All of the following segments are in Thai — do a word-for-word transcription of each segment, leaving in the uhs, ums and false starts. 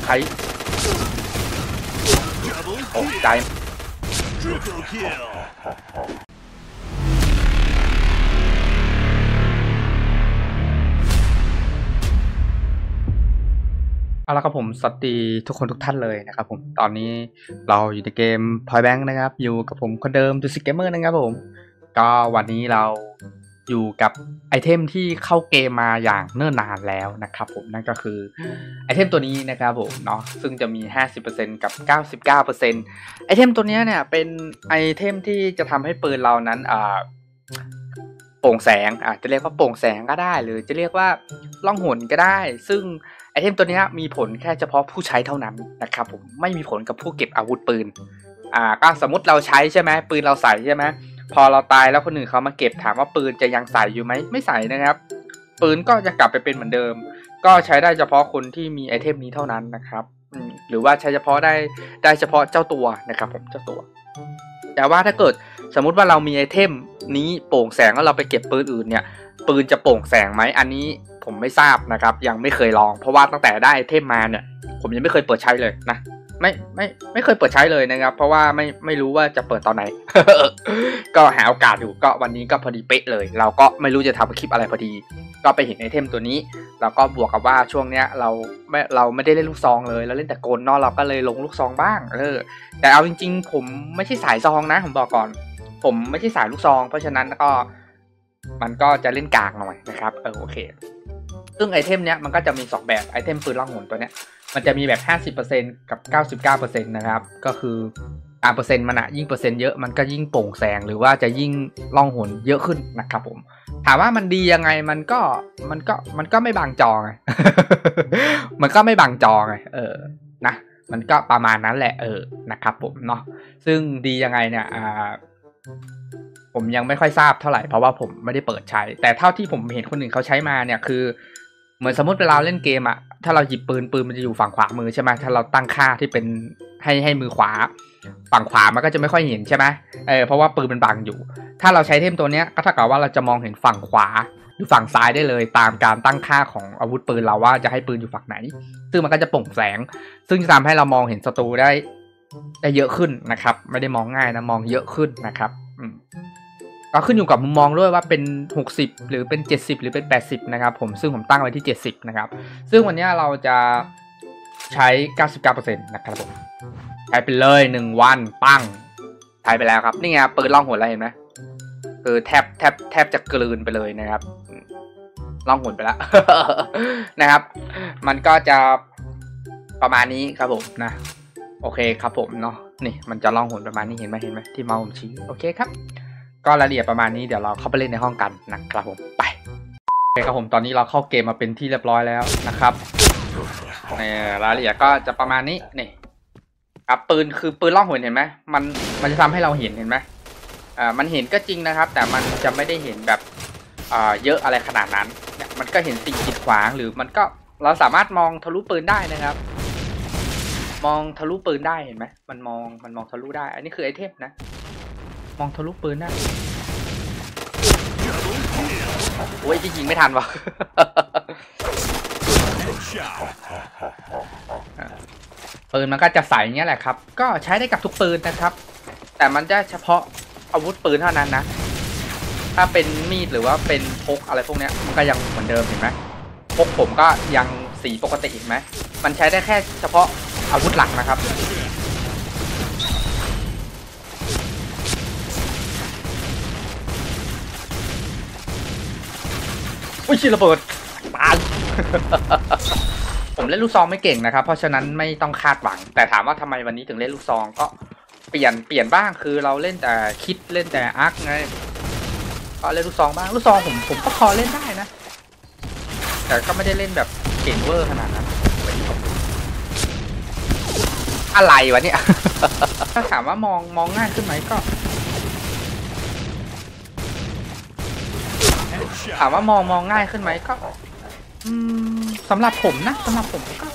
ใครตกใจเอาละครับผมสวัสดีทุกคนทุกท่านเลยนะครับผมตอนนี้เราอยู่ในเกม Point Blank นะครับอยู่กับผมคนเดิมดูซิเกมเมอร์นะครับผมก็วันนี้เราอยู่กับไอเทมที่เข้าเกมมาอย่างเนิ่นนานแล้วนะครับผมนั่นก็คือไอเทมตัวนี้นะครับผมเนาะซึ่งจะมี ห้าสิบเปอร์เซ็นต์ กับ เก้าสิบเก้าเปอร์เซ็นต์ ไอเทมตัวนี้เนี่ยเป็นไอเทมที่จะทำให้ปืนเรานั้นอ่าโปร่งแสงอ่ะจะเรียกว่าโปร่งแสงก็ได้หรือจะเรียกว่าล่องหนก็ได้ซึ่งไอเทมตัวนี้มีผลแค่เฉพาะผู้ใช้เท่านั้นนะครับผมไม่มีผลกับผู้เก็บอาวุธปืนอ่าก็สมมติเราใช้ใช่ไหมปืนเราใส่ใช่ไหมพอเราตายแล้วคนอื่นเขามาเก็บถามว่าปืนจะยังใส่อยู่ไหมไม่ใส่นะครับปืนก็จะกลับไปเป็นเหมือนเดิมก็ใช้ได้เฉพาะคนที่มีไอเทมนี้เท่านั้นนะครับหรือว่าใช้เฉพาะได้ได้เฉพาะเจ้าตัวนะครับผมเจ้าตัวแต่ว่าถ้าเกิดสมมุติว่าเรามีไอเทมนี้โปร่งแสงแล้วเราไปเก็บปืนอื่นเนี่ยปืนจะโปร่งแสงไหมอันนี้ผมไม่ทราบนะครับยังไม่เคยลองเพราะว่าตั้งแต่ได้ไอเทมมาเนี่ยผมยังไม่เคยเปิดใช้เลยนะไม่ไม่ไม่เคยเปิดใช้เลยนะครับเพราะว่าไม่ไม่รู้ว่าจะเปิดตอนไหน ก็หาโอกาสอยู่ก็วันนี้ก็พอดีเป๊ะเลยเราก็ไม่รู้จะทำคลิปอะไรพอดีก็ไปเห็นไอเทมตัวนี้แล้วก็บวกกับว่าช่วงเนี้ยเราไม่เราไม่ได้เล่นลูกซองเลยเราเล่นแต่กลเนาะเราก็เลยลงลูกซองบ้างเออแต่เอาจริงๆผมไม่ใช่สายซองนะผมบอกก่อนผมไม่ใช่สายลูกซองเพราะฉะนั้นก็มันก็จะเล่นกลางหน่อยนะครับเออโอเคซึ่งไอเทมเนี้ยมันก็จะมีสองแบบไอเทมปืนล่องหนตัวเนี้ยมันจะมีแบบ ห้าสิบเปอร์เซ็นต์ กับ เก้าสิบเก้าเปอร์เซ็นต์ นะครับก็คือตามเปอร์เซ็นต์มันอะยิ่งเปอร์เซ็นต์เยอะมันก็ยิ่งโปร่งแสงหรือว่าจะยิ่งล่องหนเยอะขึ้นนะครับผมถามว่ามันดียังไงมันก็มันก็มันก็ไม่บังจอไง มันก็ไม่บังจอไงเออนะมันก็ประมาณนั้นแหละเออนะครับผมเนาะซึ่งดียังไงเนี่ยอ่าผมยังไม่ค่อยทราบเท่าไหร่เพราะว่าผมไม่ได้เปิดใช้แต่เท่าที่ผมเห็นคนอื่นเขาใช้มาเนี่ยคือเหมือนสมมติเวลาเล่นเกมอะถ้าเราหยิบปืนปืนมันจะอยู่ฝั่งขวามือใช่ไหมถ้าเราตั้งค่าที่เป็นให้ให้มือขวาฝั่งขวามันก็จะไม่ค่อยเห็นใช่ไหมเออเพราะว่าปืนมันบังอยู่ถ้าเราใช้เทมตัวเนี้ยก็เท่ากับว่าเราจะมองเห็นฝั่งขวาหรือฝั่งซ้ายได้เลยตามการตั้งค่าของอาวุธปืนเราว่าจะให้ปืนอยู่ฝั่งไหนซึ่งมันก็จะโปร่งแสงซึ่งจะทำให้เรามองเห็นศัตรูได้ได้เยอะขึ้นนะครับไม่ได้มองง่ายนะมองเยอะขึ้นนะครับอืมก็ขึ้นอยู่กับมุมมองด้วยว่าเป็นหกสิบหรือเป็นเจ็ดสิบหรือเป็นแปดสิบนะครับผมซึ่งผมตั้งไว้ที่เจ็ดสิบนะครับซึ่งวันนี้เราจะใช้ เก้าสิบเก้าเปอร์เซ็นต์ นะครับผมใช้ไปเลยหนึ่งวันปั้งใช้ไปแล้วครับนี่ไงปืนล่องหนอะไรเห็นไหมคือแทบแทบแทบจะกลืนไปเลยนะครับล่องหนไปแล้ว นะครับมันก็จะประมาณนี้ครับผมนะโอเคครับผมเนาะนี่มันจะล่องหนประมาณนี้เห็นไหมเห็นไหมที่เมาส์ผมชี้โอเคครับก็รายละเอียดประมาณนี้เดี๋ยวเราเข้าไปเล่นในห้องกันนะครับผมไปโอเคครับผมตอนนี้เราเข้าเกมมาเป็นที่เรียบร้อยแล้วนะครับในรายละเอียดก็จะประมาณนี้นี่ครับปืนคือปืนล่องหนเห็นไหมมันมันจะทำให้เราเห็นเห็นไหมอ่ามันเห็นก็จริงนะครับแต่มันจะไม่ได้เห็นแบบอ่าเยอะอะไรขนาดนั้นเนี่ยมันก็เห็นสิ่งกีดขวางหรือมันก็เราสามารถมองทะลุปืนได้นะครับมองทะลุปืนได้เห็นไหมมันมองมันมองทะลุได้อันนี้คือไอเทมนะมองทะลุปืนได้โอ้ยยิงไม่ทันวะปืนมันก็จะใสเงี้ยแหละครับก็ใช้ได้กับทุกปืนนะครับแต่มันจะเฉพาะอาวุธปืนเท่านั้นนะถ้าเป็นมีดหรือว่าเป็นพกอะไรพวกนี้มันก็ยังเหมือนเดิมเห็นไหมพกผมก็ยังสีปกติเห็นไหมมันใช้ได้แค่เฉพาะอาวุธหลักนะครับอุ้ยชิระเบิดตาย ผมเล่นลูกซองไม่เก่งนะครับเพราะฉะนั้นไม่ต้องคาดหวังแต่ถามว่าทำไมวันนี้ถึงเล่นลูกซองก็เปลี่ยนเปลี่ยนบ้างคือเราเล่นแต่คิดเล่นแต่อาร์คไงก็เล่นลูกซองบ้างลูกซองผมผมก็พอเล่นได้นะแต่ก็ไม่ได้เล่นแบบเก่งเวอร์ขนาดนั้นอะไรวะเนี่ย ถ้าถามว่ามองมองง่ายขึ้นไหมก็ถามว่ามองมองง่ายขึ้นไหมก็อืมสำหรับผมนะสำหรับผมก็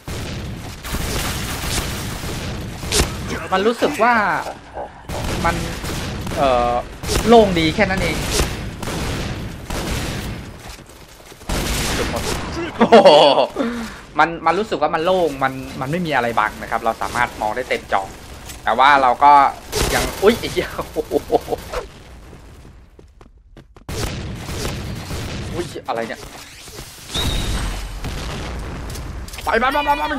มันรู้สึกว่ามันเอ่อโล่งดีแค่นั้นเองโอ้โหมันมันรู้สึกว่ามันโล่งมันมันไม่มีอะไรบังนะครับเราสามารถมองได้เต็มจอแต่ว่าเราก็ยังอุ้ยไอ้เหี้ยอุ้ยอะไรเนี่ยไปมามามามา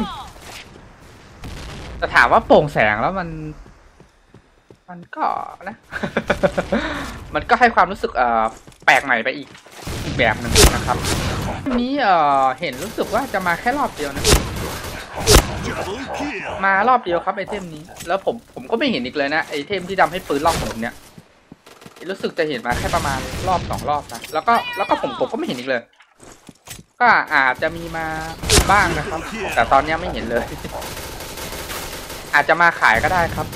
จะถามว่าโปร่งแสงแล้วมันมันก็นะ มันก็ให้ความรู้สึกเอ่อแปลกใหม่ไปอีกอีกแบบหนึ่งนะครับนี้เอ่อเห็นรู้สึกว่าจะมาแค่รอบเดียวนะมารอบเดียวครับไอเทมนี้แล้วผมผมก็ไม่เห็นอีกเลยนะไอเทมที่ทำให้ปืนล่องหนเนี่ยรู้สึกจะเห็นมาแค่ประมาณรอบสองรอบนะแล้วก็แล้วก็ผมผมก็ไม่เห็นอีกเลยก็อาจจะมีมาบ้างนะครับแต่ตอนนี้ไม่เห็นเลย อาจจะมาขายก็ได้ครับ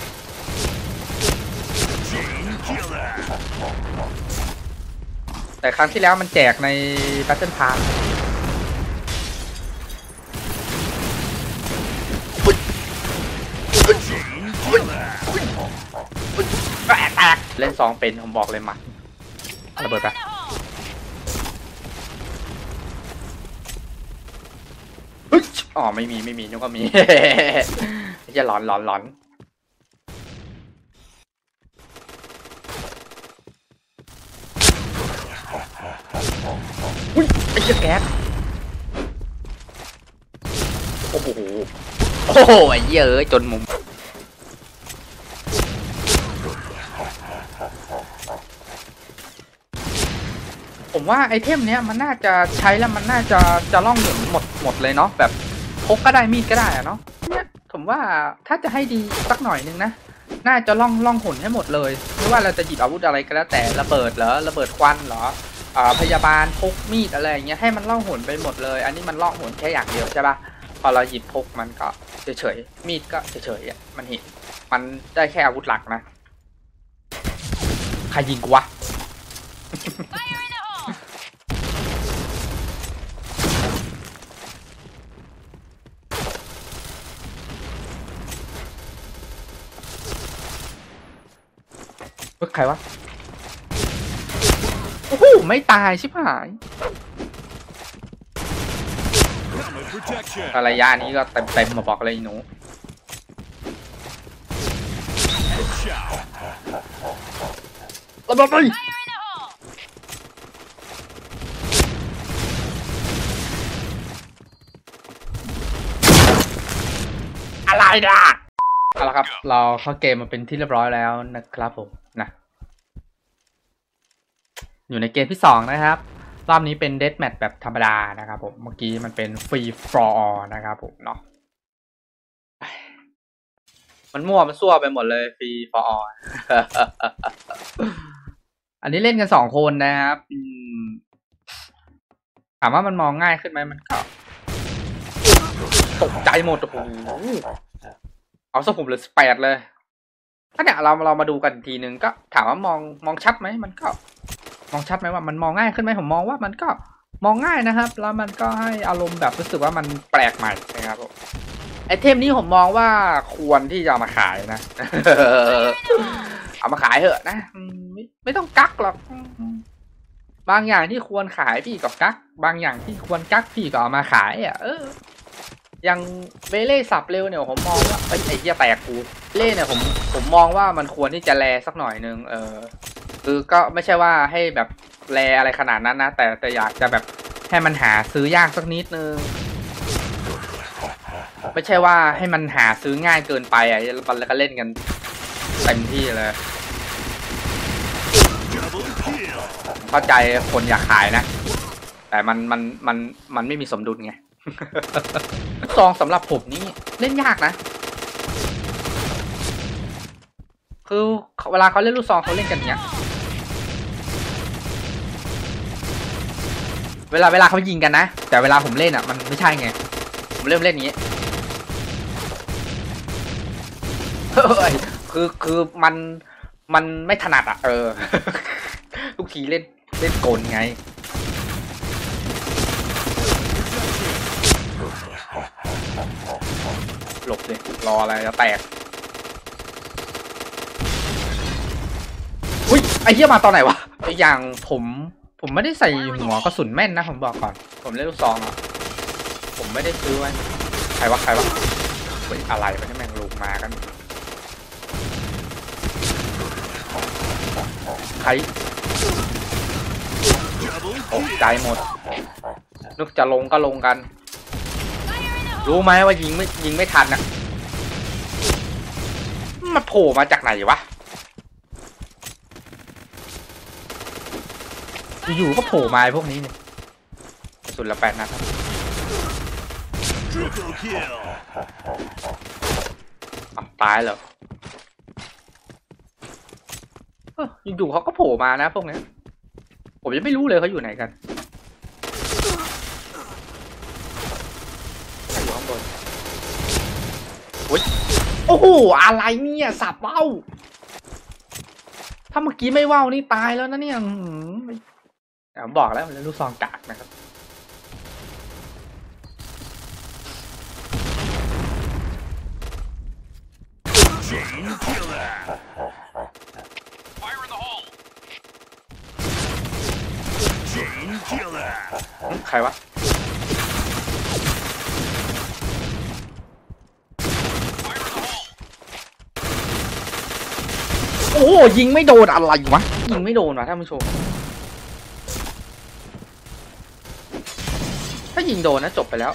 แต่ครั้งที่แล้วมันแจกใน Battle Pass แตกเล่นซองเป็นผมบอกเลยมาระเบิดไปอ๋อไม่มีไม่มีนึกว่ามี จะหลอนหลอนหลอนอุ้ยไอ้เหี้ยแก๊สโอ้โหโอ้โหไอ้เหี้ยเอ้ยจนมุมผมว่าไอเทมเนี้ยมันน่าจะใช้แล้วมันน่าจะจะล่องหนหมดหมดเลยเนาะแบบพกก็ได้มีดก็ได้อะเนาะเนี่ยผมว่าถ้าจะให้ดีสักหน่อยนึงนะน่าจะล่องล่องหนให้หมดเลยไม่ว่าเราจะหยิบอาวุธอะไรก็แล้วแต่ระเบิดเหรอระเบิดควันเหรออ่าพยาบาลพกมีดอะไรอย่างเงี้ยให้มันล่องหนไปหมดเลยอันนี้มันล่องหนแค่อย่างเดียวใช่ป่ะพอเราหยิบพกมันก็เฉยๆมีดก็เฉยๆมันเห็นมันได้แค่อาวุธหลักนะใครยิงกูวะใครวะโอ้โหไม่ตายชิบหายระยะนี้ก็เต็มเต็มมาบอกเลยหนูระเบิดไปอะไรนะเอาละครับเราเข้าเกมมาเป็นที่เรียบร้อยแล้วนะครับผมนะอยู่ในเกมที่สองนะครับรอบนี้เป็นเดธแมทแบบธรรมดานะครับผมเมื่อกี้มันเป็นฟรีฟอร์นะครับผมเนาะมันมั่วมันซั่วไปหมดเลยฟรีฟอร์อันนี้เล่นกันสองคนนะครับถามว่ามันมองง่ายขึ้นไหมมันก็ตกใจหมดโอ้โหเอาซะผมเหลือสิบแปดเลยถ้าเนี่ยเราเรามาดูกันทีนึงก็ถามว่ามองมองชัดไหมมันก็มองชัดไหมว่ามันมองง่ายขึ้นไหมผมมองว่ามันก็มองง่ายนะครับแล้วมันก็ให้อารมณ์แบบรู้สึกว่ามันแปลกใหม่นะครับผมไอเทมนี้ผมมองว่าควรที่จะเอามาขายนะ เอามาขายเถอะนะไม่ไม่ต้องกักหรอกบางอย่างที่ควรขายพี่ก็กักบางอย่างที่ควรกักพี่ก็เอามาขายอ่ะเอออย่างเบเล่สับเร็วเนี่ยผมมองว่าไอ้ไอ้เหี้ยแตกกูเล่เนี่ยผมผมมองว่ามันควรที่จะแลสักหน่อยนึงเออคือก็ไม่ใช่ว่าให้แบบแลอะไรขนาดนั้นนะแต่แต่อยากจะแบบให้มันหาซื้อยากสักนิดนึงไม่ใช่ว่าให้มันหาซื้อง่ายเกินไปอ่ะแล้วก็เล่นกันเต็มที่เลยเข้าใจคนอยากขายนะแต่มันมันมันมันไม่มีสมดุลไงซองสำหรับผมนี่เล่นยากนะคือเวลาเขาเล่นลูกซองเขาเล่นกันเนี้ยเวลาเวลาเขายิงกันนะแต่เวลาผมเล่นอ่ะมันไม่ใช่ไงผมเริ่มเล่นอย่างนี้คือคือมันมันไม่ถนัดอ่ะเออทุกทีเล่นเล่นโกนไงหลบเลยรออะไรจะแตกอุ้ยไอ้เหี้ยมาตอนไหนวะไอ้อย่างผมผมไม่ได้ใส่หัวกระสุนแม่นนะผมบอกก่อนผมเล่นลูกซองอ่ะผผมไม่ได้ซื้อไว้ใครวะใครวะเฮ้ยอะไรวะนี่แม่งลงมากันใครตกใจหมดนึกจะลงก็ลงกันรู้ไหมว่ายิงไม่ยิงไม่ทันนะมันโผล่มาจากไหนวะอยู่ก็โผล่มาพวกนี้เนี่ยสุดละแปดนัดครับตายเหรออยู่ๆเขาก็โผล่มานะพวกนี้ผมยังไม่รู้เลยเขาอยู่ไหนกันอยู่ข้างบนโอ้โหอะไรเนี่ยสับเว้าถ้าเมื่อกี้ไม่ว่าวนี่ตายแล้วนะเนี่ยผมบอกแล้วมันลูกซองกากนะครับใครวะโอ้ยิงไม่โดนอะไรวะยิงไม่โดนวะท่านผู้ชมถ้ายิงโดนนะจบไปแล้ว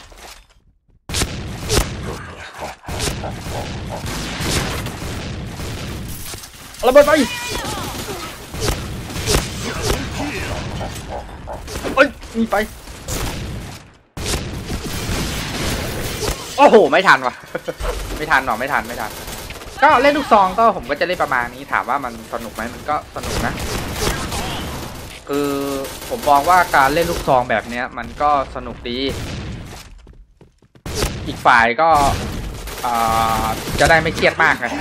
ระเบิดไปเอ้ยมีไปโอ้โหไม่ทันว่ะไม่ทันหรอไม่ทันไม่ทันก็เล่นลูกซองก็ผมก็จะเล่นประมาณนี้ถามว่ามันสนุกไหมมันก็สนุกนะคือผมมองว่าการเล่นลูกซองแบบนี้มันก็สนุกดีอีกฝ่ายก็จะได้ไม่เครียดมากนะ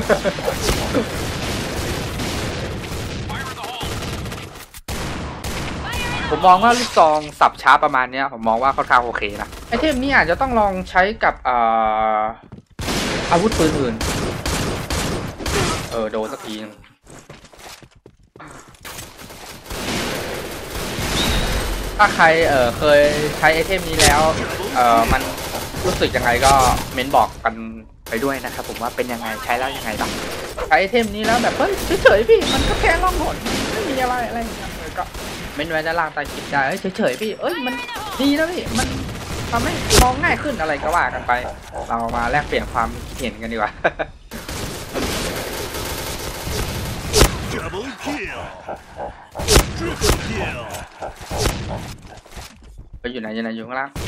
ผมมองว่าลูกซองสับช้าประมาณนี้ผมมองว่าค่อนข้างโอเคนะไอเทมนี้อาจจะต้องลองใช้กับอาวุธปืนอื่นเออโดนสักทีนึงถ้าใครเออเคยใช้ไอเทมนี้แล้วเออมันรู้สึกยังไงก็เม้นบอกกันไปด้วยนะครับผมว่าเป็นยังไงใช้แล้วยังไงบ้างใช้ไอเทมนี้แล้วแบบเฮ้ยเฉยๆพี่มันก็แค่ล่องหนไม่มีอะไรอะไรอย่างเงี้ยก็เม้นไว้ด้านล่างใต้คลิปได้เฉยๆพี่เอ้ยมันดีนะพี่มันทำให้มองง่ายขึ้นอะไรก็ว่ากันไปเรามาแลกเปลี่ยนความเห็นกันดีกว่าไปอยู่ไหนอยู่ไหนอยู่ข้างล่าง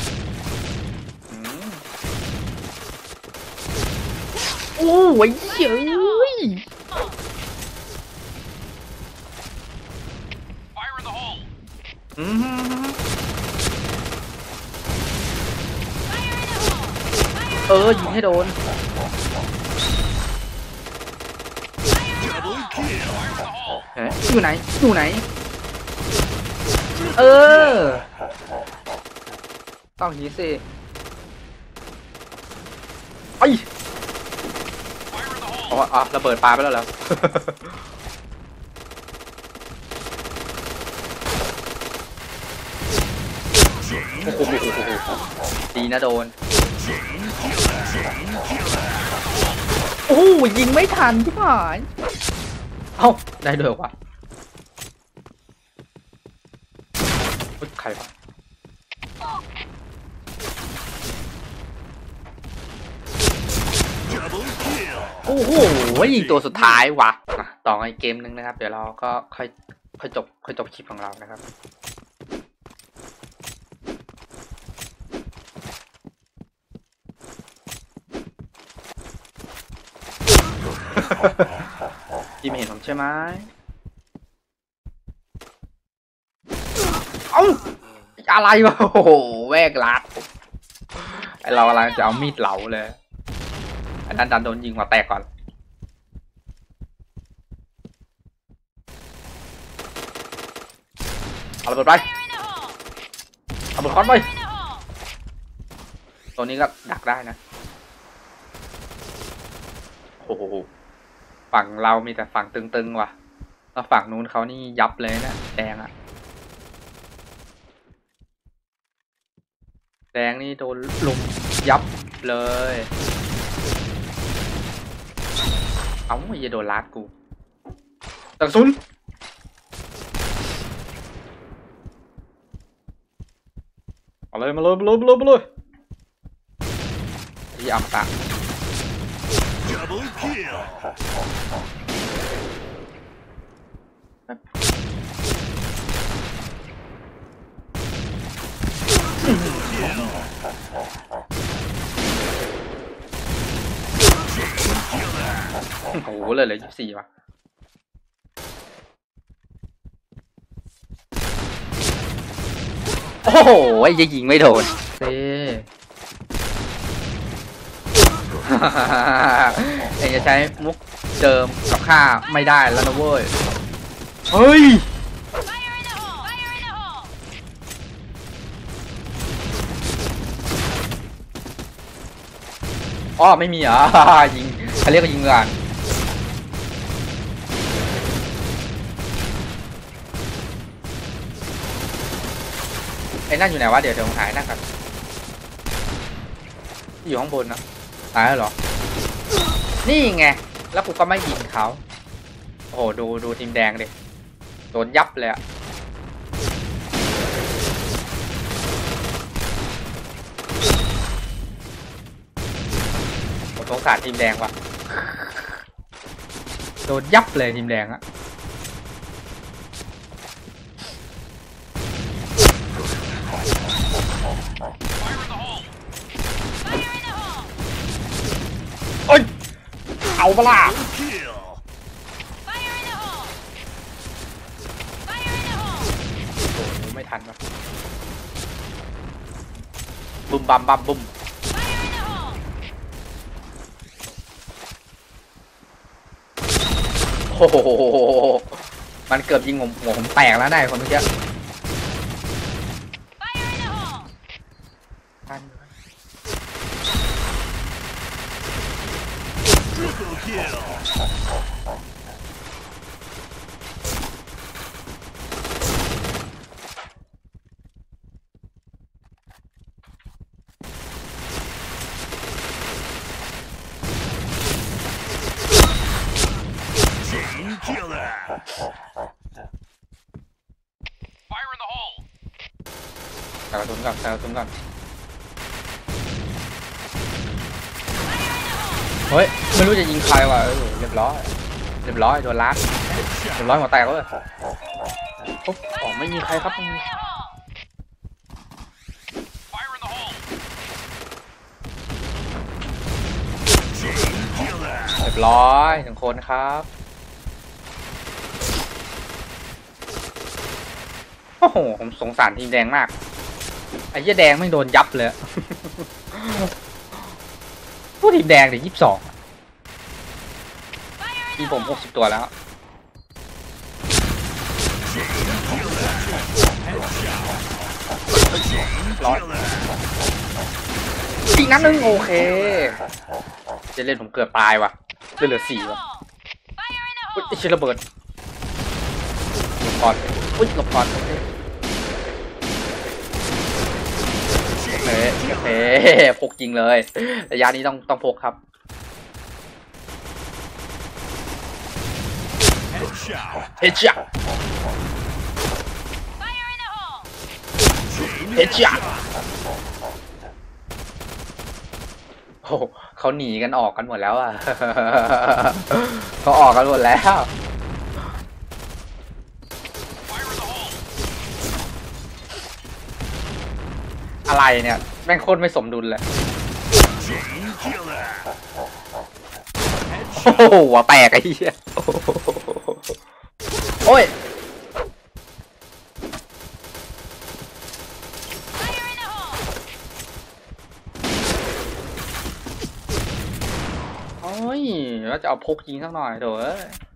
โอ้ยเฉยเออยิงให้โดนอยู่ไหนอยู่ไหนเออต้องอย่างนี้สิไอ้อ๋ออ๋อระเบิดปลาไปแล้วเหรอโอ้โหดีนะโดนโอ้ยิงไม่ทันที่ผ่านเอ้าได้ด้วยวะใครวะโอ้โหยิงตัวสุดท้ายวะต่อในเกมนึงนะครับเดี๋ยวเราก็ค่อยค่อยจบค่อยจบคลิปของเรานะครับพี่ไม่เห็นผมใช่ไหมเอ้าอะไรวะโอ้โหแวกลัดไอเรากำลังจะเอามีดเหลาเลยอันนั้นดันโดนยิงหัวแตกก่อนเอาระเบิดไปเอาระเบิดคอนไปตัวนี้ก็ดักได้นะโอ้โหฝั่งเรามีแต่ฝั่งตึงๆว่ะแล้วฝั่งนู้นเขานี่ยับเลยนะแดงอ่ะแดงนี่โดนลุมยับเลยเอ้าอย่าโดนลาดกูตักซุนมาเลยมาเลยมาเลยมาเลยมาเลยที่อัมตะโอ้โหเลยเลยยี่สิบสี่ว่ะโอ้โหจะยิงไม่โดนเซ่เองจะใช้มุกเดิมกับข้าไม่ได้แล้วนะเว้ยเฮ้ยอ๋อไม่มีเหรอยิงเขาเรียกว่ายิงกันไอ้นั่นอยู่ไหนวะเดี๋ยวเดี๋ยวหายนั่นกันอยู่ข้างบนนะตายแล้วเหรอนี่ไงแล้วกูก็ไม่ยิงเขาโอ้โหดูดูทีมแดงดิโดนยับเลยอะสงสารทีมแดงว่ะโดนยับเลยทีมแดงอะโอ้ยเอาเปล่าโอ้ไม่ทันว่ะบุมบัมบัมบุมโอ้โหมันเกือบยิงผมหัวผมแตกแล้วได้คนเมื่อกี้ใส่กระสุนก่อนใส่กระสุนก่อนเฮ้ยไม่รู้จะยิงใครว่ะเรียบร้อยเรียบร้อยโดนล้านเรียบร้อยหัวแตกเลยปุ๊บอ๋อไม่มีใครครับเรียบร้อยหนึ่งคนครับโอ้โหผมสงสารทีมแดงมากไอ้เหี้ยแดงไม่โดนยับเลยผู้ทีมแดงเดี๋ยวยี่สิบสองทีผมหกสิบตัวแล้วร้อยอีกนัดนึงโอเคจะเล่นผมเกือบตายว่ะเหลือเหลือสี่ว่ะอุ้ยไอ้เชื้อระเบิดหลบก่อนอุ้ยหลบก่อนโอเคโอเคพกจริงเลยระยะนี้ต้องต้องพกครับเฮดช็อตเฮดช็อตโอ้เขาหนีกันออกกันหมดแล้วอ่ะเขาออกกันหมดแล้วอะไรเนี่ยแม่งโคตรไม่สมดุลเลยโอ้โหหัวแตกไอ้เหี้ยโอ้ยโอ้ยแล้วจะเอาพกยิงสักหน่อยเถอะ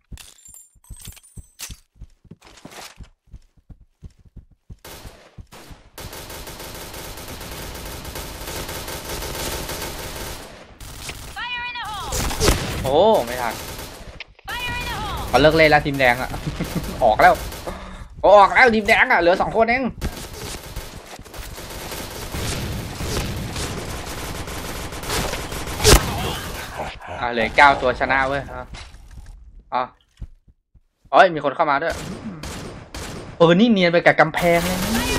โอ้ไม่ทันเขาเลิกเล่นแล้วทีมแดงอะ ออกแล้วออกแล้วทีมแดงอะเหลือสองคนเองอ่าเหลือเก้าตัวชนะเว้ยอ่ะอ๋อเอ้ยมีคนเข้ามาด้วยเออนี่เนียนไปกับกำแพงเลย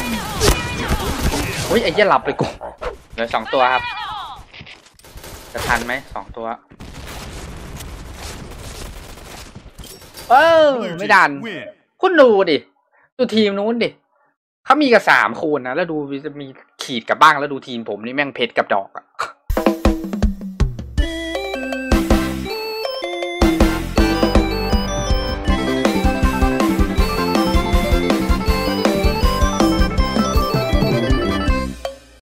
โอ้ยไอ้เหี้ยหลับไปกูเหลือสองตัวครับจะทันไหมสองตัวเออไม่ดันคุณดูดิดูทีมนู้นดิเขามีกันสามคูณนะแล้วดูจะมีขีดกับบ้างแล้วดูทีมผมนี่แม่งเพชรกับดอกอะ